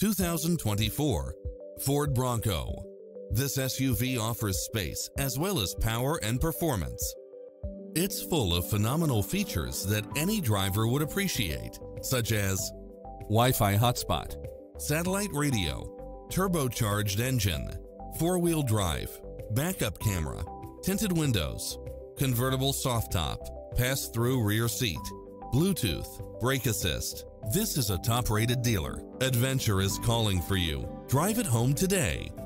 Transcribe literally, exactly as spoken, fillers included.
two thousand twenty-four Ford Bronco. This S U V offers space as well as power and performance. It's full of phenomenal features that any driver would appreciate, such as Wi-Fi hotspot, satellite radio, turbocharged engine, four-wheel drive, backup camera, tinted windows, convertible soft top, pass-through rear seat, Bluetooth, brake assist. This is a top-rated dealer. Adventure is calling for you. Drive it home today.